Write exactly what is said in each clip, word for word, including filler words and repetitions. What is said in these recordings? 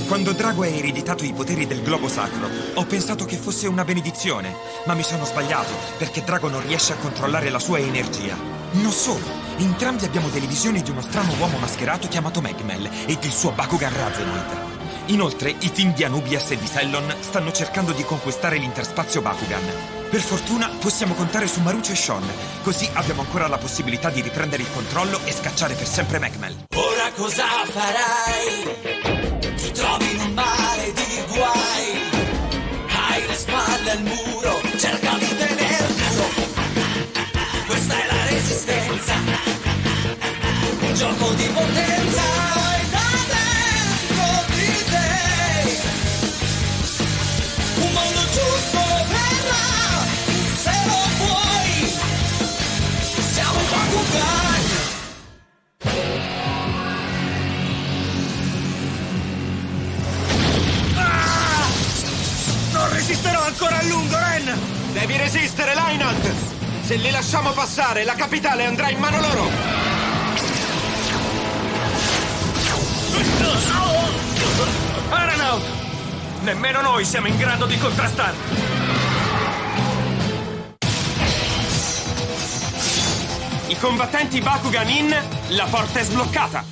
Quando Drago ha ereditato i poteri del globo sacro, ho pensato che fosse una benedizione, ma mi sono sbagliato, perché Drago non riesce a controllare la sua energia. Non solo, entrambi abbiamo delle visioni di uno strano uomo mascherato chiamato Megmel e del suo Bakugan Razenoid. Inoltre, i team di Anubias e di Cellon stanno cercando di conquistare l'interspazio Bakugan. Per fortuna possiamo contare su Marucho e Sean, così abbiamo ancora la possibilità di riprendere il controllo e scacciare per sempre Megmel. Ora cosa farai? Ti trovi in un mare di guai, hai le spalle al muro, cerca di tenerlo. Questa è la resistenza, un gioco di potenza e da dentro di te. Un mondo giusto verrà, se lo vuoi. Siamo Bakugan. Non resisterò ancora a lungo, Ren! Devi resistere, Lineout! Se li lasciamo passare, la capitale andrà in mano loro! Aranaut! Nemmeno noi siamo in grado di contrastarli! I combattenti Bakugan in, la porta è sbloccata!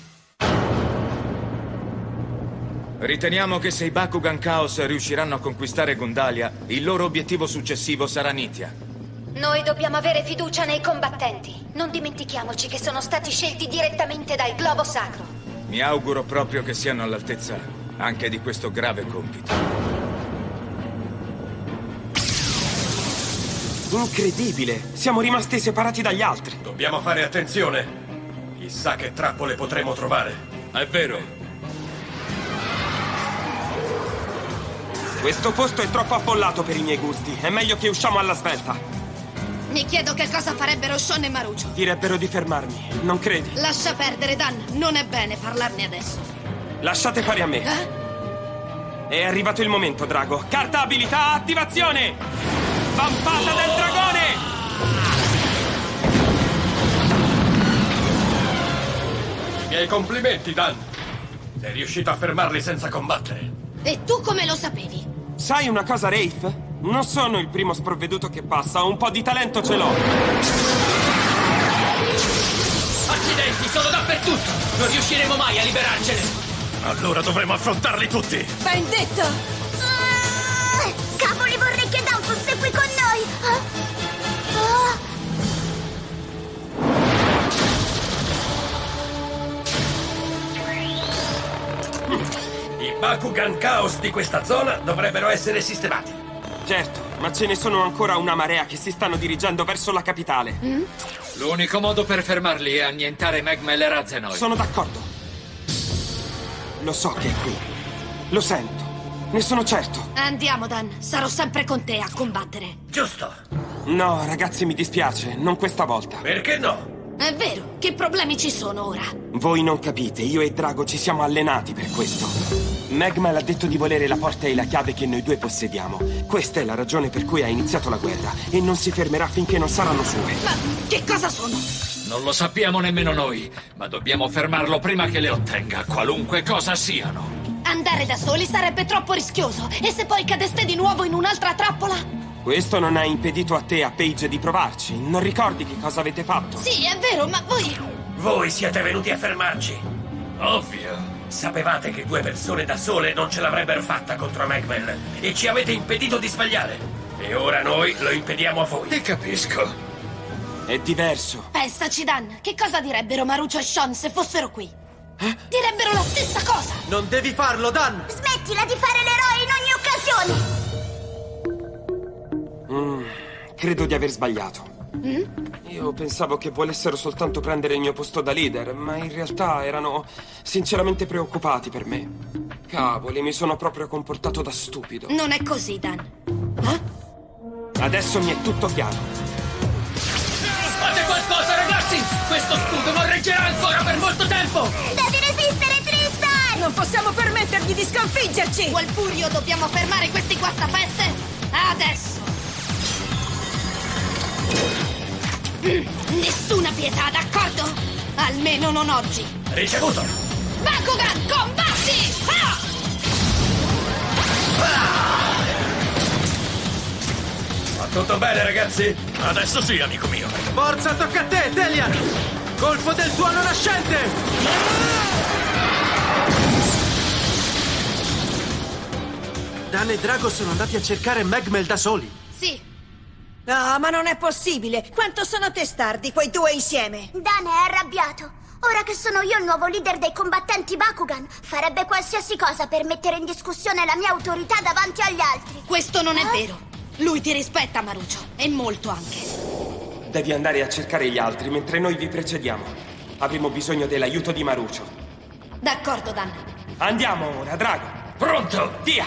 Riteniamo che se i Bakugan Chaos riusciranno a conquistare Gundalia, il loro obiettivo successivo sarà Nithya. Noi dobbiamo avere fiducia nei combattenti. Non dimentichiamoci che sono stati scelti direttamente dal globo sacro. Mi auguro proprio che siano all'altezza anche di questo grave compito. Incredibile! Siamo rimasti separati dagli altri. Dobbiamo fare attenzione. Chissà che trappole potremo trovare. È vero. Questo posto è troppo affollato per i miei gusti. È meglio che usciamo alla svelta. Mi chiedo che cosa farebbero Sean e Marucho. Direbbero di fermarmi, non credi? Lascia perdere, Dan. Non è bene parlarne adesso. Lasciate fare a me. Eh? È arrivato il momento, Drago. Carta abilità, attivazione! Vampata del dragone! I miei complimenti, Dan. Sei riuscito a fermarli senza combattere. E tu come lo sapevi? Sai una cosa, Rafe? Non sono il primo sprovveduto che passa, un po' di talento ce l'ho. Accidenti, sono dappertutto! Non riusciremo mai a liberarcene! Allora dovremo affrontarli tutti! Ben detto! Ah, cavoli, vorrei che Dan fosse qui con noi! Ah, ah. I Bakugan Chaos di questa zona dovrebbero essere sistemati. Certo, ma ce ne sono ancora una marea che si stanno dirigendo verso la capitale. Mm? L'unico modo per fermarli è annientare Megmel e Razenoid. Sono d'accordo. Lo so che è qui. Lo sento. Ne sono certo. Andiamo, Dan. Sarò sempre con te a combattere. Giusto. No, ragazzi, mi dispiace. Non questa volta. Perché no? È vero. Che problemi ci sono ora? Voi non capite. Io e Drago ci siamo allenati per questo. Megmel ha detto di volere la porta e la chiave che noi due possediamo. Questa è la ragione per cui ha iniziato la guerra. E non si fermerà finché non saranno sue. Ma che cosa sono? Non lo sappiamo nemmeno noi, ma dobbiamo fermarlo prima che le ottenga, qualunque cosa siano. Andare da soli sarebbe troppo rischioso. E se poi cadeste di nuovo in un'altra trappola? Questo non ha impedito a te e a Paige di provarci. Non ricordi che cosa avete fatto? Sì, è vero, ma voi... Voi siete venuti a fermarci. Ovvio. Sapevate che due persone da sole non ce l'avrebbero fatta contro Megmel e ci avete impedito di sbagliare. E ora noi lo impediamo a voi. Ti capisco. È diverso. Pensaci, Dan. Che cosa direbbero Marucho e Sean se fossero qui? Eh? Direbbero la stessa cosa. Non devi farlo, Dan! Smettila di fare l'eroe in ogni occasione! Mm, credo di aver sbagliato. Mm? Io pensavo che volessero soltanto prendere il mio posto da leader, ma in realtà erano sinceramente preoccupati per me. Cavoli, mi sono proprio comportato da stupido. Non è così, Dan. Eh? Adesso mi è tutto chiaro. Fate qualcosa, ragazzi! Questo scudo non reggerà ancora per molto tempo! Devi resistere, Tristan! Non possiamo permettergli di sconfiggerci! Walfurio, dobbiamo fermare questi guastapeste adesso! Nessuna pietà, d'accordo? Almeno non oggi. Ricevuto! Bakugan, combatti! Ah! Tutto bene, ragazzi? Adesso sì, amico mio. Forza, tocca a te, Delian! Colpo del tuono nascente! Dan e Drago sono andati a cercare Megmel da soli. Sì. No, ma non è possibile. Quanto sono testardi quei due insieme? Dan è arrabbiato. Ora che sono io il nuovo leader dei combattenti Bakugan, farebbe qualsiasi cosa per mettere in discussione la mia autorità davanti agli altri. Questo non è Eh? vero. Lui ti rispetta, Maruccio. E molto anche. Devi andare a cercare gli altri mentre noi vi precediamo. Avremo bisogno dell'aiuto di Maruccio. D'accordo, Dan. Andiamo ora, Drago. Pronto? Via!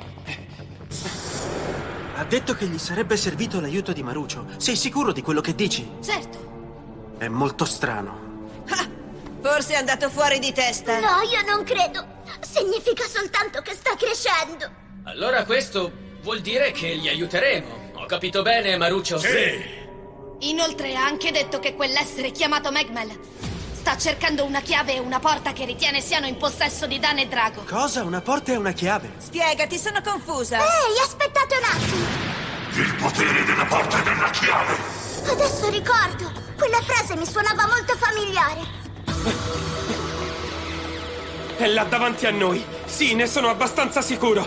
Ha detto che gli sarebbe servito l'aiuto di Maruccio. Sei sicuro di quello che dici? Certo. È molto strano. Ah, forse è andato fuori di testa. No, io non credo. Significa soltanto che sta crescendo. Allora questo vuol dire che li aiuteremo. Ho capito bene, Maruccio? Sì. Inoltre ha anche detto che quell'essere chiamato Megmel sta cercando una chiave e una porta che ritiene siano in possesso di Dan e Drago. Cosa? Una porta e una chiave? Spiegati, sono confusa. Ehi, aspettate un attimo. Il potere della porta e della chiave. Adesso ricordo. Quella frase mi suonava molto familiare. È là davanti a noi. Sì, ne sono abbastanza sicuro.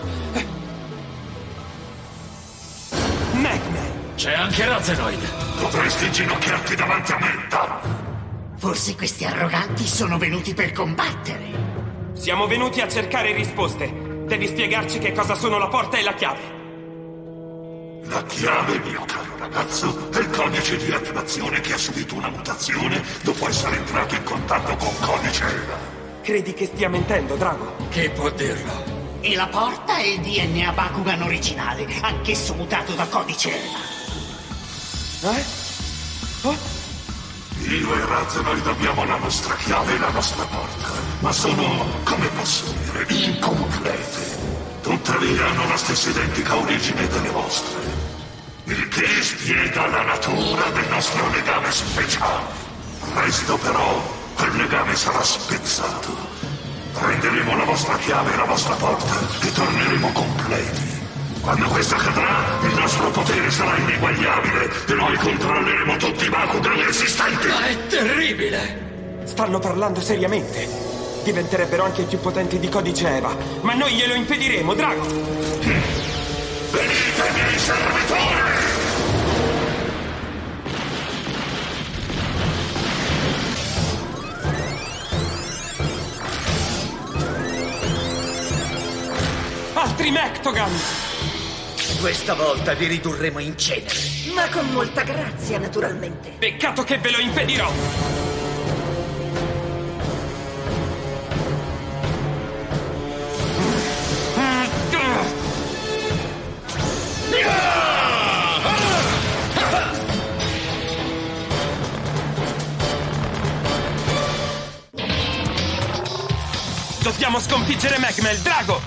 Megmel. C'è anche Razenoid. Dovresti inginocchiarti davanti a me, Dan. Forse questi arroganti sono venuti per combattere. Siamo venuti a cercare risposte. Devi spiegarci che cosa sono la porta e la chiave. La chiave, mio caro ragazzo, è il codice di attivazione che ha subito una mutazione dopo essere entrato in contatto con Codice Eva. Credi che stia mentendo, Drago? Chi può dirlo? E la porta è il D N A Bakugan originale, anch'esso mutato da Codice Eva. Eh? Oh? Io e Razenoid abbiamo la nostra chiave e la nostra porta, ma sono, come posso dire, incomplete. Tuttavia hanno la stessa identica origine delle vostre, il che spiega la natura del nostro legame speciale. Presto però quel legame sarà spezzato. Prenderemo la vostra chiave e la vostra porta e torneremo completi. Quando questo accadrà, il nostro potere sarà ineguagliabile e noi controlleremo tutti i Bakugan esistenti. Ma è terribile! Stanno parlando seriamente. Diventerebbero anche più potenti di Codice Eva, ma noi glielo impediremo, Drago! Venite, miei servitori! Altri Mektogan! Questa volta vi ridurremo in cenere. Ma con molta grazia, naturalmente. Peccato che ve lo impedirò! Dobbiamo sconfiggere Megmel, Drago!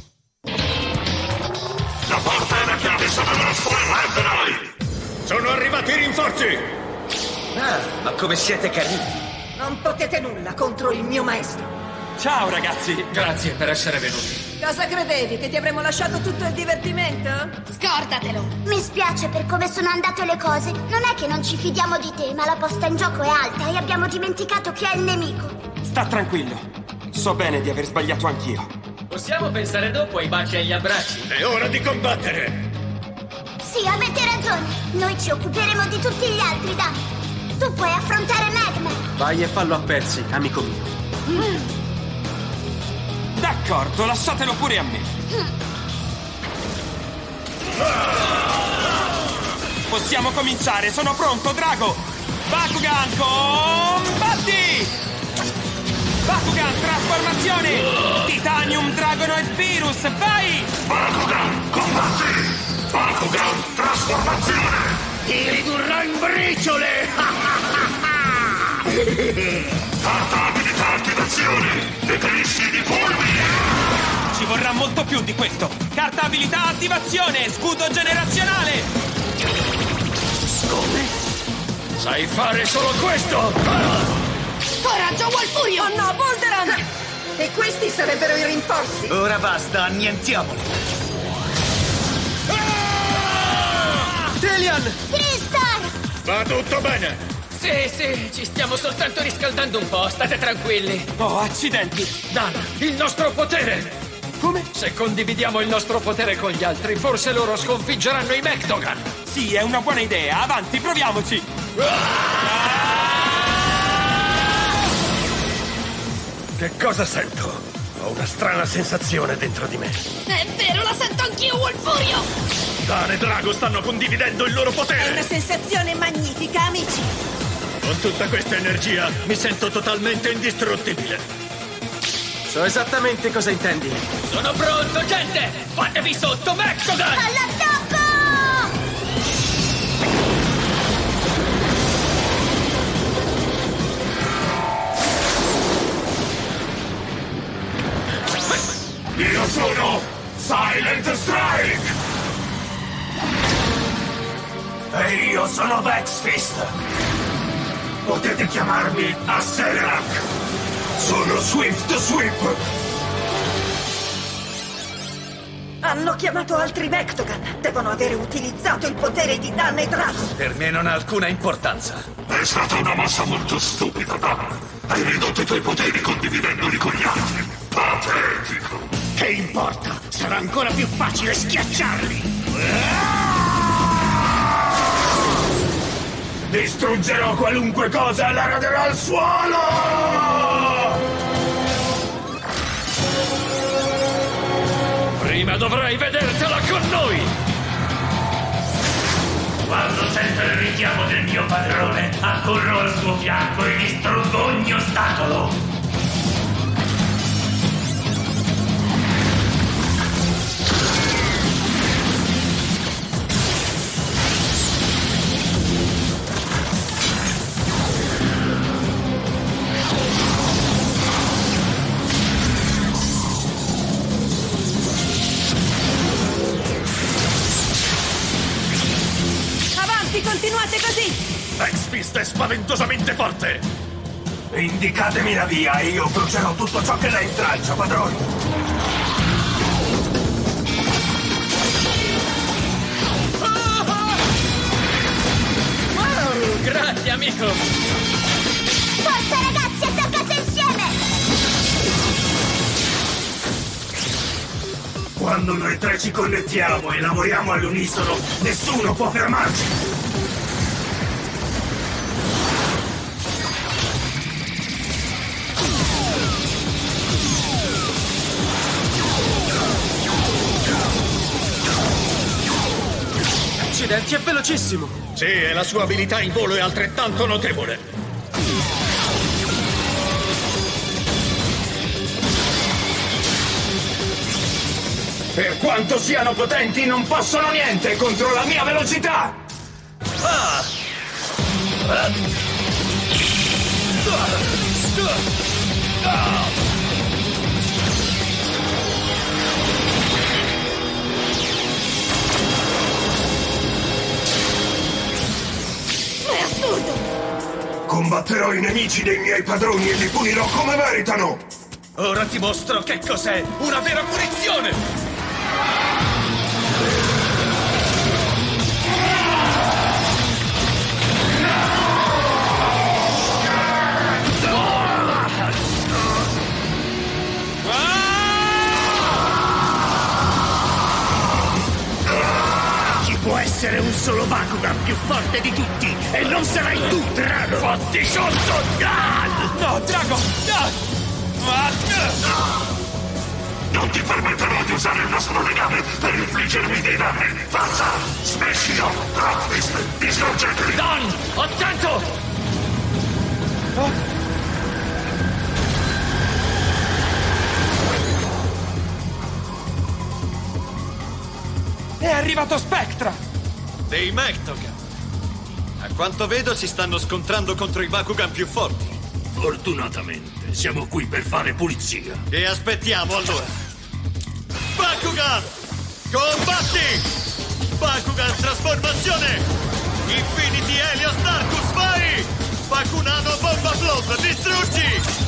La porta e la chiave sono nostre, Razenoid! Sono arrivati i rinforzi! Ah, ma come siete carini! Non potete nulla contro il mio maestro. Ciao, ragazzi! Grazie per essere venuti. Cosa credevi? Che ti avremmo lasciato tutto il divertimento? Scordatelo! Mi spiace per come sono andate le cose. Non è che non ci fidiamo di te, ma la posta in gioco è alta e abbiamo dimenticato chi è il nemico. Sta tranquillo. So bene di aver sbagliato anch'io. Possiamo pensare dopo ai baci e agli abbracci. È ora di combattere! Sì, avete ragione. Noi ci occuperemo di tutti gli altri, Dan. Tu puoi affrontare Megmel. Vai e fallo a pezzi, amico mio. Mm. D'accordo, lasciatelo pure a me. Possiamo cominciare, sono pronto, Drago! Bakugan, combatti! Bakugan, trasformazione! Titanium, Dragonoid, Virus, vai! Bakugan, combatti! Bakugan, trasformazione! Ti ridurrò in briciole! Carta abilità attivazione! Deperisci di fulmine! Ci vorrà molto più di questo! Carta abilità attivazione! Scudo generazionale! Come? Sai fare solo questo? Coraggio, Wolfurio! Oh no, Bolderan! E questi sarebbero i rinforzi! Ora basta, annientiamoli! Telian! Tristar! Va tutto bene? Sì, sì, ci stiamo soltanto riscaldando un po', state tranquilli. Oh, accidenti! Dan, il nostro potere! Come? Se condividiamo il nostro potere con gli altri, forse loro sconfiggeranno i Mektogan. Sì, è una buona idea. Avanti, proviamoci! Che cosa sento? Ho una strana sensazione dentro di me. È vero, la sento anch'io, Wolfurio! Dan e Drago stanno condividendo il loro È potere! una sensazione magnifica, amici. Con tutta questa energia mi sento totalmente indistruttibile. So esattamente cosa intendi. Sono pronto, gente! Fatevi sotto, Mektogan! All'attacco! Io sono Silent Strike! E io sono Vexfist. Potete chiamarmi Accelerak! Sono Swift Sweep! Hanno chiamato altri Mektogan. Devono avere utilizzato il potere di Dan e Drago. Per me non ha alcuna importanza. È stata una mossa molto stupida, Dan. Hai ridotto i tuoi poteri condividendoli con gli altri. Patetico! Che importa? Sarà ancora più facile schiacciarli! Distruggerò qualunque cosa e la raderò al suolo! Prima dovrai vedertela con noi! Quando sento il richiamo del mio padrone, accorro al suo fianco e distruggo ogni ostacolo. Continuate così! Vexfist è spaventosamente forte! Indicatemi la via e io brucerò tutto ciò che lei intralcia, padrone! Wow, grazie, amico! Forza, ragazzi, attaccate insieme! Quando noi tre ci connettiamo e lavoriamo all'unisono, nessuno può fermarci! Accidenti, è velocissimo! Sì, e la sua abilità in volo è altrettanto notevole. Per quanto siano potenti, non possono niente contro la mia velocità! Ah! È assurdo! Combatterò i nemici dei miei padroni e li punirò come meritano! Ora ti mostro che cos'è una vera punizione! Può essere un solo Bakugan più forte di tutti e non sarai tu, Drago! Fatti sotto! Ah! No, Drago! No! Ah! Non ti permetterò di usare il nostro legame per infliggermi dei danni! Forza! Smashio! Rockfist! Distruggeteli! Dan! Attento! Oh. È arrivato Spectra! Dei Mektogan. A quanto vedo si stanno scontrando contro i Bakugan più forti. Fortunatamente siamo qui per fare pulizia. E aspettiamo allora. Bakugan! Combatti! Bakugan trasformazione! Infinity Helios Darkus, vai! Bakunano Bomba Float, distruggi!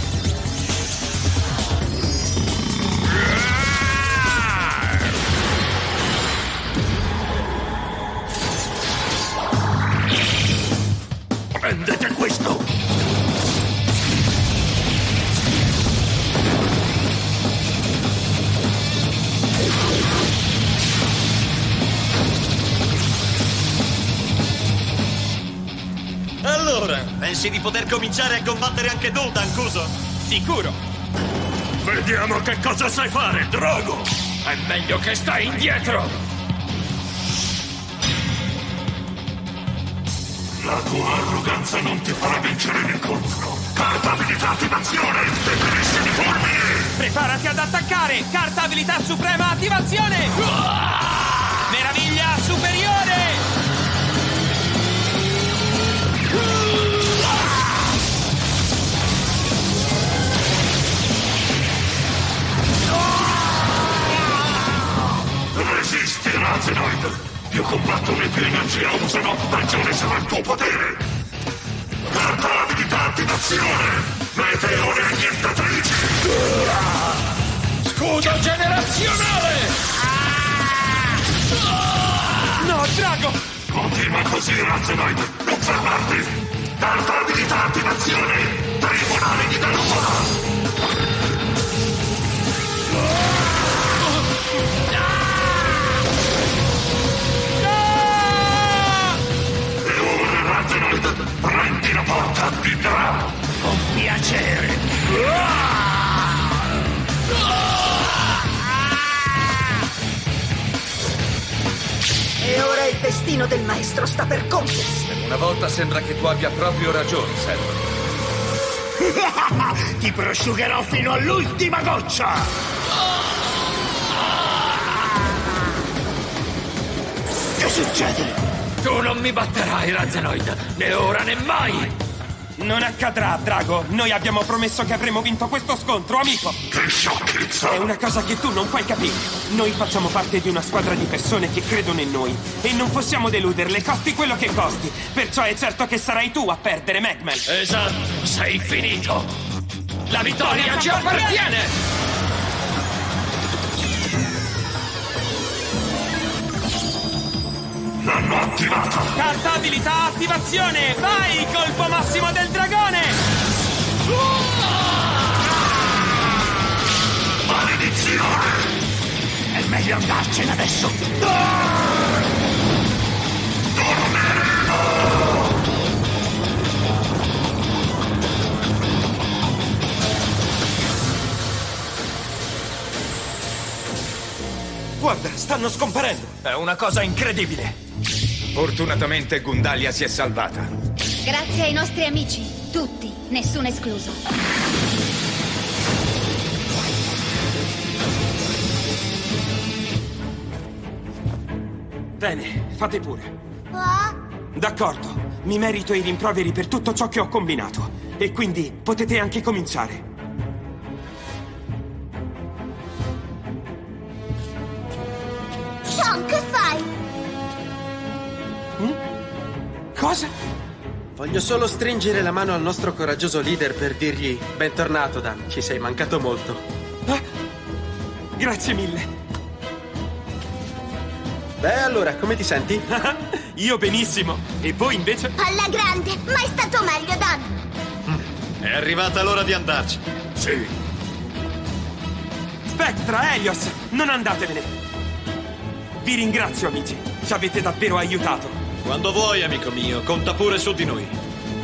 Pensi di poter cominciare a combattere anche tu, Tancuso? Sicuro! Vediamo che cosa sai fare, Drago! È meglio che stai indietro! La tua arroganza non ti farà vincere l'incontro. Carta abilità attivazione! Deterissimi fulmini! Preparati ad attaccare! Carta abilità suprema attivazione! Meraviglia superiore! Resisti, Razenoid! Più combattono e più energia usano, maggiore sarà il tuo potere! Carta abilità attivazione! Meteore annientatrice! Scudo generazionale! No, Drago! Continua così, Razenoid! Non fermarti! Carta abilità attivazione! Tribunale di Darugola! E ora, Razenoid, prendi la porta di Dra! Con piacere! E ora il destino del maestro sta per compiersi. Una volta sembra che tu abbia proprio ragione, Servo. Ti prosciugherò fino all'ultima goccia! Che succede? Tu non mi batterai, Razenoid, né ora né mai! Non accadrà, Drago! Noi abbiamo promesso che avremmo vinto questo scontro, amico! Che sciocchezza! È una cosa che tu non puoi capire. Noi facciamo parte di una squadra di persone che credono in noi e non possiamo deluderle, costi quello che costi. Perciò è certo che sarai tu a perdere, Megman. Esatto, sei finito! La vittoria ci appartiene! L'hanno attivata! Carta abilità attivazione! Vai, colpo massimo del dragone! Maledizione! È meglio andarcene adesso! Torneremo! Guarda, stanno scomparendo! È una cosa incredibile! Fortunatamente Gundalia si è salvata. Grazie ai nostri amici, tutti, nessuno escluso. Bene, fate pure. Ah? D'accordo, mi merito i rimproveri per tutto ciò che ho combinato. E quindi potete anche cominciare. Sean, che fai? Mm? Cosa? Voglio solo stringere la mano al nostro coraggioso leader per dirgli bentornato, Dan. Ci sei mancato molto. Ah, grazie mille. Beh, allora, come ti senti? Io benissimo. E voi invece? Alla grande, mai stato meglio, Dan. È arrivata l'ora di andarci. Sì. Spectra, Helios, non andatevene. Vi ringrazio, amici. Ci avete davvero aiutato. Quando vuoi, amico mio, conta pure su di noi.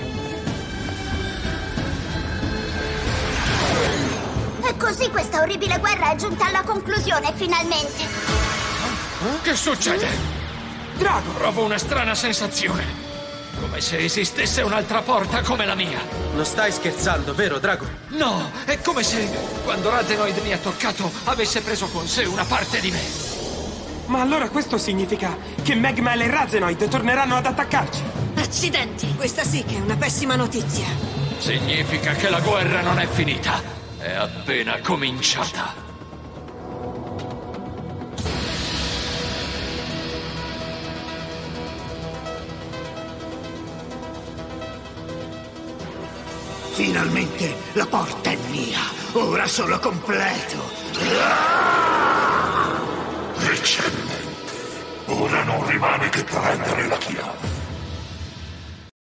E così questa orribile guerra è giunta alla conclusione, finalmente. Che succede? Drago! Provo una strana sensazione. Come se esistesse un'altra porta come la mia. Non stai scherzando, vero, Drago? No, è come se, quando Razenoid mi ha toccato, avesse preso con sé una parte di me. Ma allora questo significa che Megman e Razenoid torneranno ad attaccarci. Accidenti, questa sì che è una pessima notizia. Significa che la guerra non è finita. È appena cominciata. Finalmente la porta è mia. Ora sono completo. Eccellente. Ora non rimane che prendere la chiave.